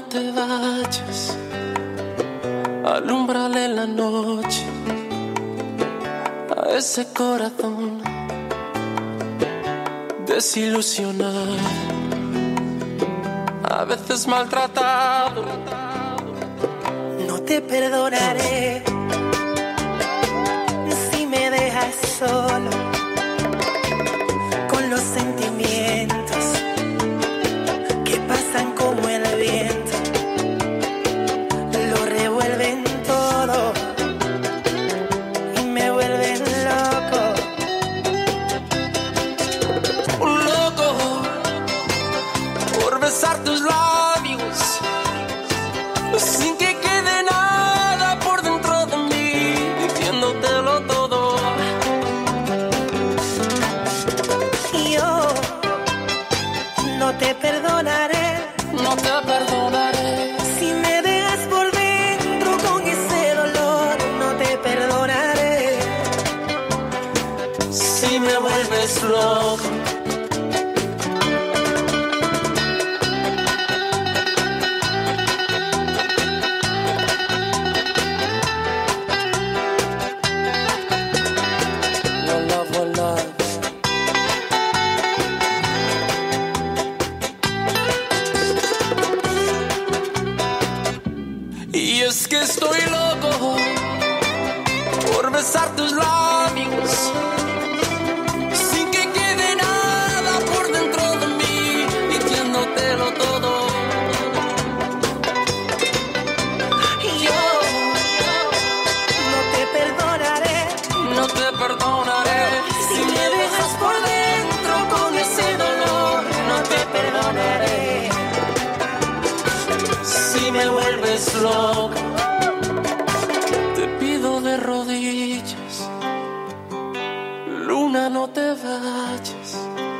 te vayas, alúmbrale la noche a ese corazón desilusionado, a veces maltratado. No te perdonaré si me dejas solo con los sentimientos que pasan como el viento, lo revuelven todo y me vuelven loco. Loco por besar tus labios sin que quede nada por dentro de mí, diciéndotelo todo. Yo no te perdonaré, no te perdonaré. Si me dejas por dentro con ese dolor, no te perdonaré. Si me vuelves loco. Y es que estoy loco por besar tus labios sin que quede nada por dentro de mí, diciéndotelo todo. Yo no te perdonaré, no te perdonaré. Si me dejas por dentro con ese dolor, no te perdonaré. Si me vuelves loco, te pido de rodillas, luna, no te vayas.